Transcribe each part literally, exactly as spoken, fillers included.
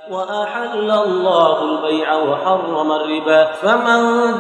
وأحل الله البيع وحرم الربا فمن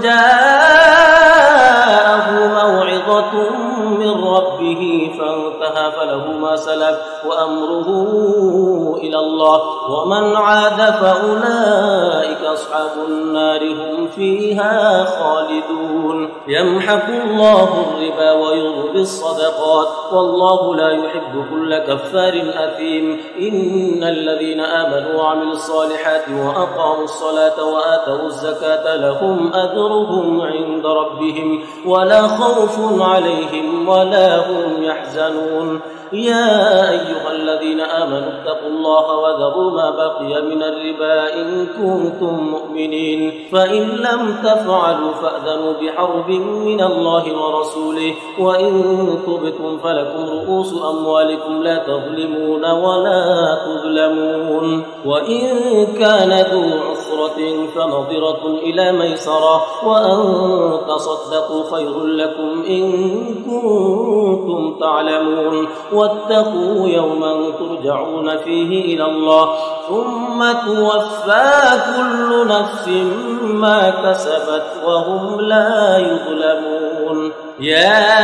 جاءه موعظة من ربه فانتهى فله ما سلف وأمره إلى الله ومن عاد فأولئك أصحاب النار هم فيها خالدون. يمحق الله الربا ويربي الصدقات والله لا يحب كل كفار أثيم. إن الذين آمنوا وعملوا الصالحات وأقاموا الصلاة وآتوا الزكاة لهم أجرهم عند ربهم ولا خوف عليهم ولا هم يحزنون. يا أيها الذين آمنوا اتقوا الله وذروا ما بقي من الربا إن كنتم مؤمنين فإن لم تفعلوا فأذنوا بحرب من الله ورسوله وإن تبتم فلكم رؤوس أموالكم لا تظلمون ولا تظلمون. وإن كان ذو عسرة فنظرة إلى ميسرة وأن تصدقوا خير لكم إن كنتم تعلمون. واتقوا يوما ترجعون فيه إلى الله ثم توفى كل نفس ما كسبت وهم لا يظلمون. يا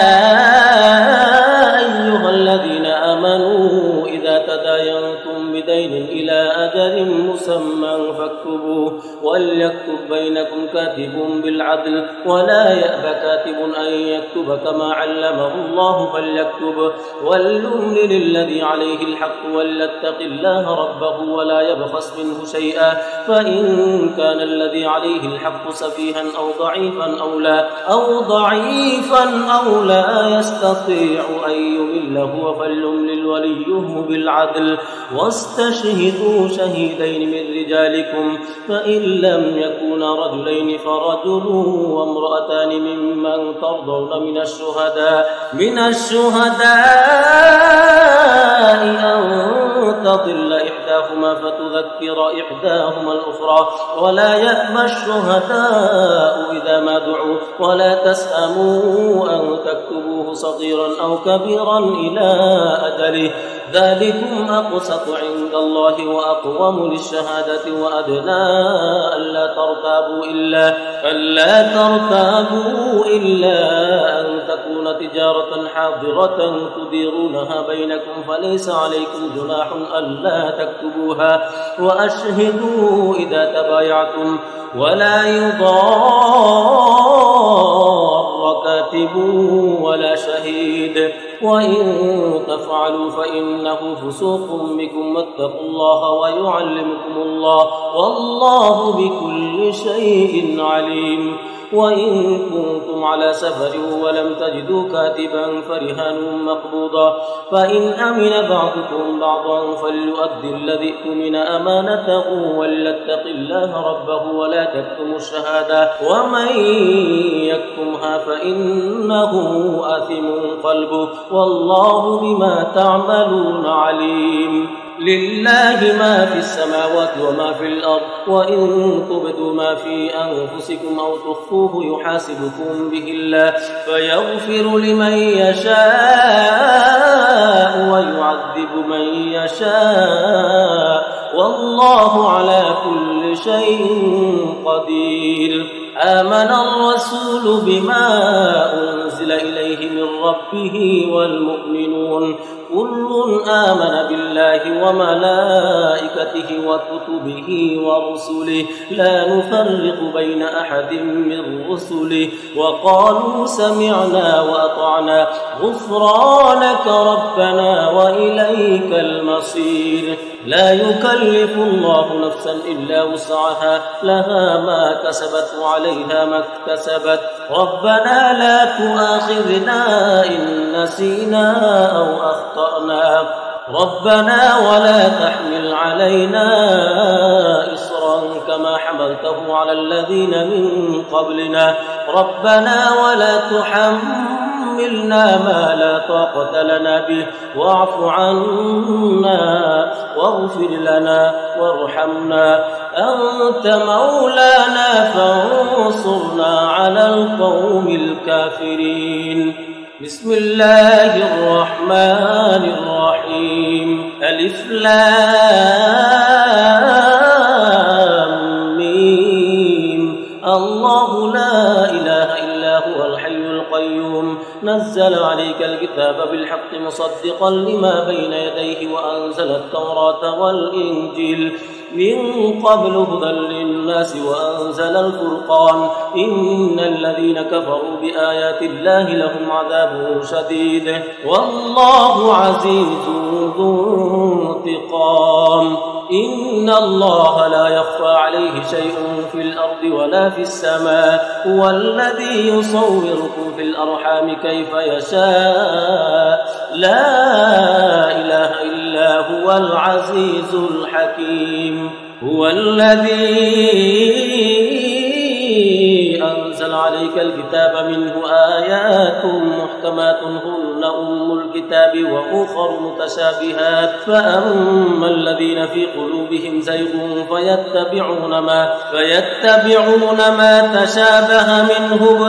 أيها الذين آمنوا إذا تداينتم بدين إلى أجل مسمى فاكتبوه وليكتب بينكم كاتب بالعدل ولا يأبى كاتب أن يكتب كما علمه الله فليكتب وليملل الذي عليه الحق وليتق الله ربه ولا يبخس منه شيئا فإن كان الذي عليه الحق سفيها أو ضعيفا أو لا أو ضعيفا أو لا يستطيع أن يمل هو فليملل وليه بالعدل واستشهدوا شهيدين من رجالكم فإن لم يكونا رجلين فرجل وامرأتان ممن ترضون من الشهداء من الشهداء أن تضل إحداهما فتذكر إحداهما الأخرى ولا يأبى الشهداء إذا ما دعوا ولا تسأموا أن تكتبوه صغيرا أو كبيرا إلى أجله ذلكم أقسط عند الله وأقوم للشهادة وأدنى ألا ترتابوا إلا ألا ترتابوا إلا أن تكون تجارة حاضرة تديرونها بينكم فليس عليكم جناح ألا تكتبوها وأشهدوا إذا تبايعتم ولا يضار كاتب ولا شهيد وإن تفعلوا فإنه فسوق بكم واتقوا الله ويعلمكم الله والله بكل شيء عليم. وإن كنتم على سفر ولم تجدوا كاتبا فرهان مقبوضا فإن أمن بعضكم بعضا فليؤدي الذي اؤتمن أمانته وليتق الله ربه ولا تكتموا الشهادة ومن يكتمها فإنه آثم قلبه والله بما تعملون عليم. لله ما في السماوات وما في الأرض وإن تبدوا ما في أنفسكم أو تخفوه يحاسبكم به الله فيغفر لمن يشاء ويعذب من يشاء والله على كل شيء قدير. آمن الرسول بما أنزل إليه من ربه والمؤمنون كل آمن بالله وملائكته وكتبه ورسله لا نفرق بين أحد من رسله وقالوا سمعنا وأطعنا غفرانك ربنا وإليك المصير. لا يكلف الله نفسا إلا وسعها لها ما كسبت وعليها ما اكتسبت ربنا لا تؤاخذنا إن نسينا أو أخطأنا ربنا ولا تحمل علينا إصرا كما حملته على الذين من قبلنا ربنا ولا تحملنا ما لا طاقة لنا به واعف عنا واغفر لنا وارحمنا أنت مولانا فانصرنا على القوم الكافرين. بسم الله الرحمن الرحيم. ألف لام نزل عليك الكتاب بالحق مصدقا لما بين يديه وأنزل التوراة والإنجيل من قبل هدى للناس وأنزل الفرقان إن الذين كفروا بآيات الله لهم عذاب شديد والله عزيز ذو انتقام إن الله لا يخفى عليه شيء في الأرض ولا في السماء هو الذي يصوركم في الأرحام كيف يشاء لا إله إلا هو العزيز الحكيم هو الذي أنزل عليك الكتاب منه آيات محكمات هن أم الكتاب وأخر متشابهات فأما الذين في قلوبهم زيغ فيتبعون ما فيتبعون ما تشابه منه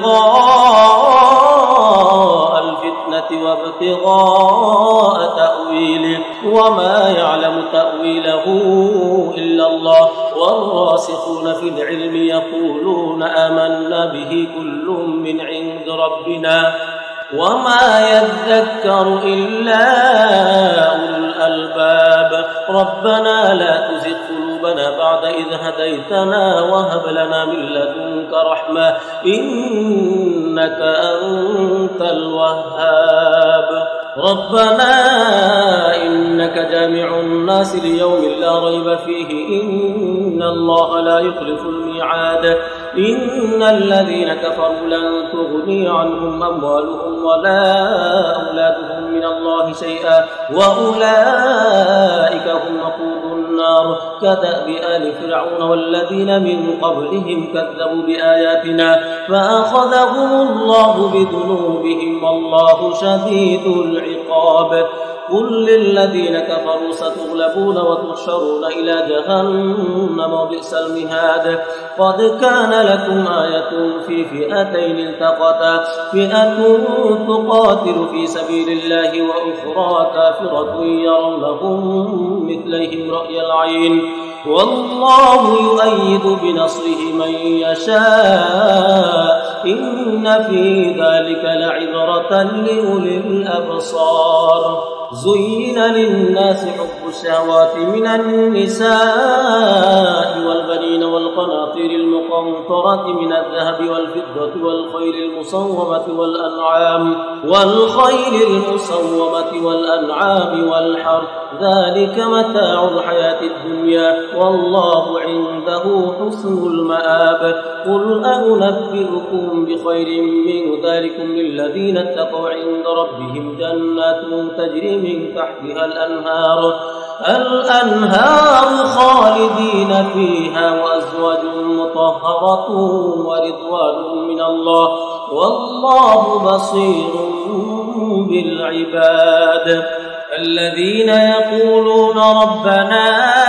ابتغاء الفتنة وابتغاء تأويله وما يعلم تأويله إلا الله والراسخون في العلم يقولون آمنا به كل من عند ربنا وما يذكر إلا أولو الألباب ربنا لا تزغ قلوبنا بعد إذ هديتنا وهب لنا من لدنك رحمة إنك أنت الوهاب ربنا إنك جامع الناس ليوم لا ريب فيه إن الله لا يخلف الميعاد إن الذين كفروا لن تغني عنهم أموالهم ولا أولادهم من الله شيئا وأولئك هم وقود النار كدأب آل فرعون والذين من قبلهم كذبوا بآياتنا فأخذهم الله بذنوبهم والله شديد العقاب قل للذين كفروا ستغلبون وتحشرون إلى جهنم وبئس المهاد قد كان لكم آية في فئتين التقتا فئة تقاتل في سبيل الله وأخرى كافرة يرونهم مثليهم رأي العين والله يؤيد بنصره من يشاء إن في ذلك لعبرة لأولي الأبصار زين للناس حب الشهوات من النساء والبنين والقناطير المقنطرة من الذهب والفضة والخيل المصومة والأنعام والخيل المصومة والأنعام والحرث ذلك متاع الحياة الدنيا والله عنده حسن المآب قل أنبئكم بخير من ذلكم للذين اتقوا عند ربهم جنات تجري من تحتها الأنهار الأنهار خالدين فيها وأزواج مطهرة ورضوان من الله والله بصير بالعباد الذين يقولون ربنا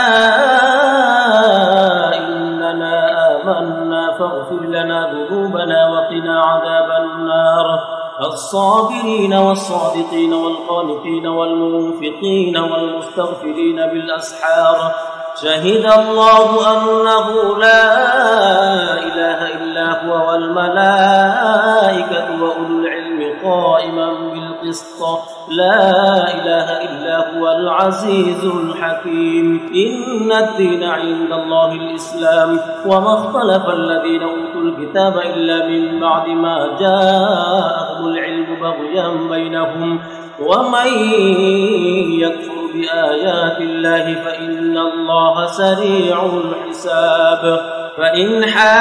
إننا آمنا فاغفر لنا ذنوبنا وقنا عذاب النار الصابرين والصادقين والقانتين والمنفقين والمستغفرين بالأسحار شهد الله أنه لا إله إلا هو والملائكة وأولو العلم قائما بالقسط لا إله إلا هو العزيز الحكيم إن الدين عند الله الإسلام وما اختلف الذين أوتوا الكتاب إلا من بعد ما جاءهم العلم بغيا بينهم ومن يكفر بآيات الله فإن الله سريع الحساب فإن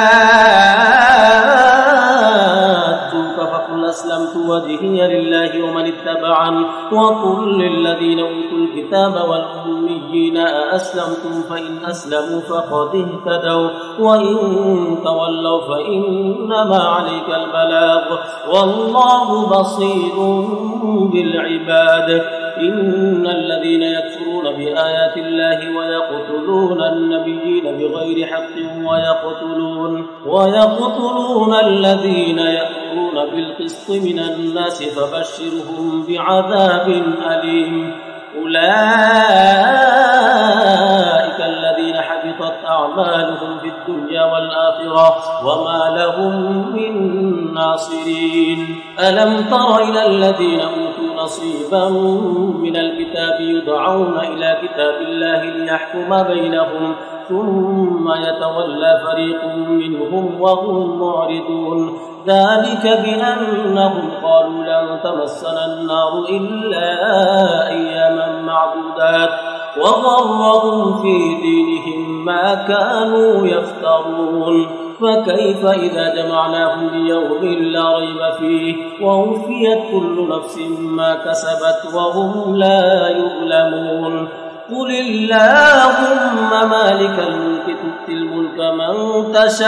حاجوك فقل أسلمت وجهي لله ومن اتبعني وقل للذين أوتوا الكتاب والأميين أأسلمتم فإن أسلموا فقد اهتدوا وإن تولوا فإنما عليك البلاغ والله بصير بالعباد إن الذين يكفرون بآيات الله ويقتلون النبيين بغير حق ويقتلون ويقتلون الذين يأمرون بالقسط من الناس فبشرهم بعذاب أليم أولئك الذين حبطت حبطت أعمالهم في الدنيا والآخرة وما لهم من ناصرين. ألم تر إلى الذين أوتوا نصيبا من الكتاب يدعون إلى كتاب الله ليحكم بينهم ثم يتولى فريق منهم وهم معرضون. ذلك بأنهم قالوا لن تمسنا النار إلا أياما معدودات وغرهم في دينهم ما كانوا يفترون. فكيف إذا جمعناهم ليوم لا ريب فيه ووفيت كل نفس ما كسبت وهم لا يظلمون. قل اللهم مالك الملك تؤتي الملك من تشاء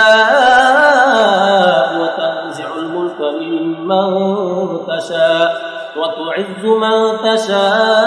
وتنزع الملك ممن تشاء وتعز من تشاء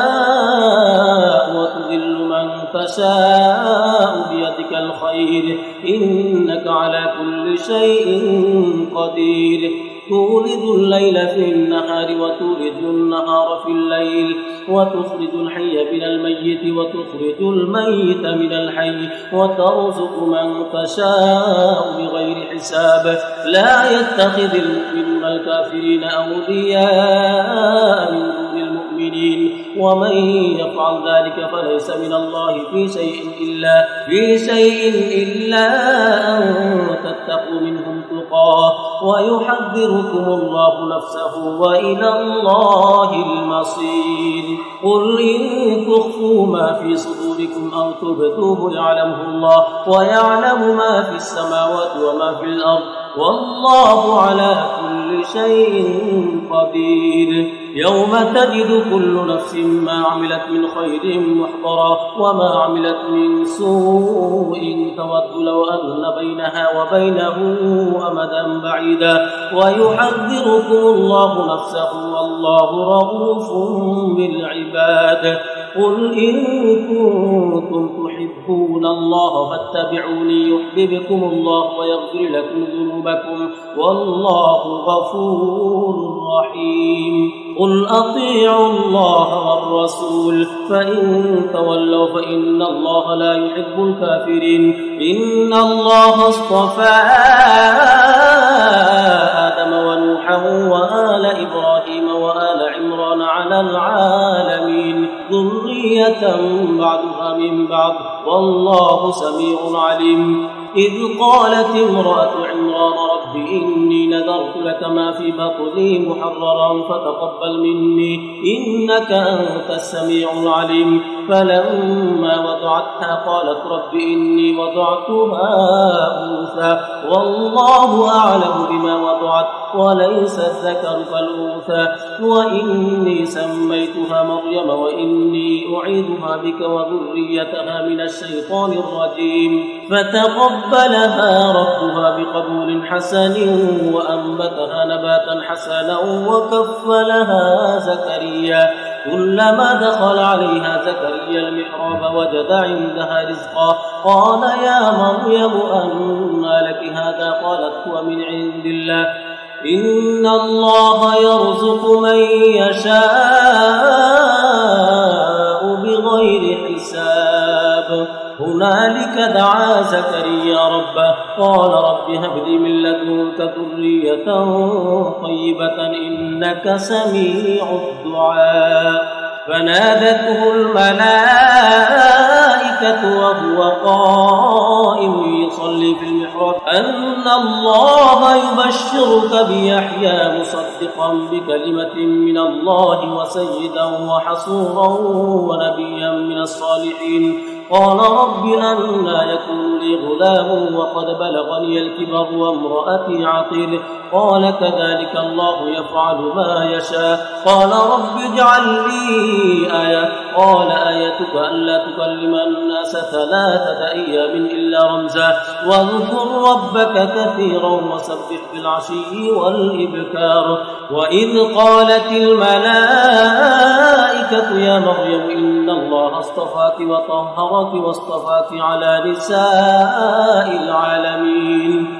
وتذل من تشاء بيدك الخير إنك على كل شيء قدير. تولد الليل في النهار وتولد النهار في الليل وتخرج الحي من الميت وتخرج الميت من الحي وترزق من تشاء بغير حساب. لا يتخذ المؤمنون الكافرين أولياء من دون المؤمنين ومن يفعل ذلك فليس من الله في شيء إلا في شيء إلا أن تتقوا منهم تقاه ويحذركم الله نفسه وإلى الله المصير. قل إن تخفوا ما في صدوركم أو تبدوه يعلمه الله ويعلم ما في السماوات وما في الأرض والله على كل شيء قدير. يوم تجد كل نفس ما عملت من خير محضرا وما عملت من سوء تود لو أن بينها وبينه أمدا بعيدا ويحذركم الله نفسه والله رؤوف بالعباد. قل إن كنتم تحبون الله فاتبعوني يحببكم الله ويغفر لكم ذنوبكم والله غفور رحيم. قل أطيعوا الله والرسول فإن تولوا فإن الله لا يحب الكافرين. إن الله اصطفى آدم ونوحا وآل إبراهيم وآل عمران على العالمين ذرية بعضها من بعض والله سميع عليم. إذ قالت امرأة عمران رب إني نذرت لك ما في بطني محررا فتقبل مني إنك أنت السميع العليم. فلما وضعتها قالت رب إني وضعتها أنثى والله أعلم بما وضعت وليس الذكر كالأنثى وإني سميتها مريم وإني أعيذها بك وذريتها من الشيطان الرجيم. فتقبلها ربها بقبول حسن وأنبتها نباتا حسنا وكفلها زكريا. كلما دخل عليها زكريا المحراب وجد عندها رزقا قال يا مريم أنى لك هذا قالت هو من عند الله إن الله يرزق من يشاء بغير حساب. هنالك دعا زكريا ربه قال رب هب لي من لدنك ذرية طيبة إنك سميع الدعاء. فنادته الملائكة وهو قائم يصلي في المحراب أن الله يبشرك بيحيى مصدقا بكلمة من الله وسيدا وحصورا ونبيا من الصالحين. قال رب أنى يكون لي غلام وقد بلغني الكبر وامرأتي عقير قال كذلك الله يفعل ما يشاء. قال رب اجعل لي آية قال آيتك ألا تكلم الناس ثلاثة أيام إلا رمزا واذكر ربك كثيرا وسبح بالعشي والإبكار. وإذ قالت الملائكة يا مريم إن الله اصطفاك وطهرك واصطفاك على نساء العالمين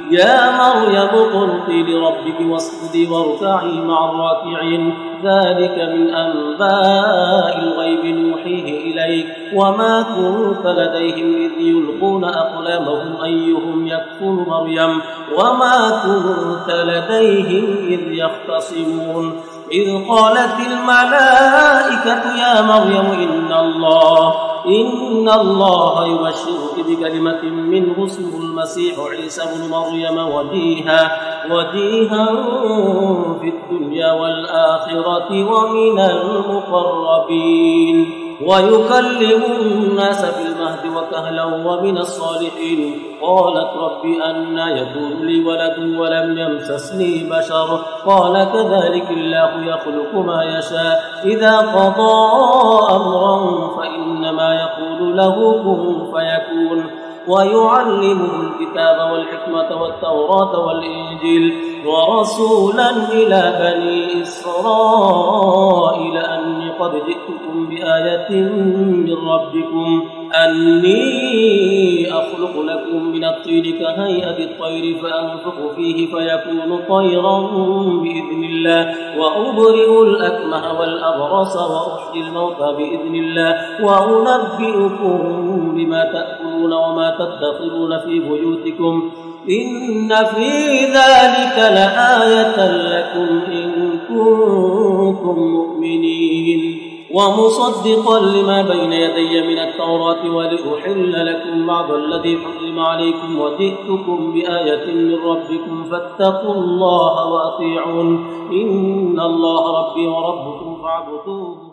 يا مريم اقنتي لربك واسجدي واركعي مع الراكعين ذلك من أنباء الغيب نوحيه إليك وما كنت لديهم إذ يلقون أقلامهم أيهم يكفل مريم وما كنت لديهم إذ يختصمون إذ قالت الملائكة يا مريم إن الله إن الله يبشرك بكلمة منه اسمه المسيح عيسى بن مريم وجيها وجيها في الدنيا والآخرة ومن المقربين ويكلم الناس في المهد وكهلا ومن الصالحين قالت رب أنى يكون لي ولد ولم يمسسني بشر قال كذلك الله يخلق ما يشاء إذا قضى أمرا فإنما يقول له كن فيكون ويعلمه الكتاب والحكمة والتوراة والإنجيل ورسولا إلى بني إسرائيل أني قد جئتكم بآية من ربكم أني أخلق لكم من الطين كهيئة الطير فأنفخ فيه فيكون طيرا بإذن الله وأبرئ الأكمه والأبرص وأحيي الموتى بإذن الله وأنبئكم بما تأكلون وما تدخرون في بيوتكم إن في ذلك لآية لكم إن كنتم مؤمنين ومصدقا لما بين يدي من التوراة ولأحل لكم بعض الذي حرم عليكم وجئتكم بآية من ربكم فاتقوا الله وأطيعون إن الله ربي وربكم فاعبدوه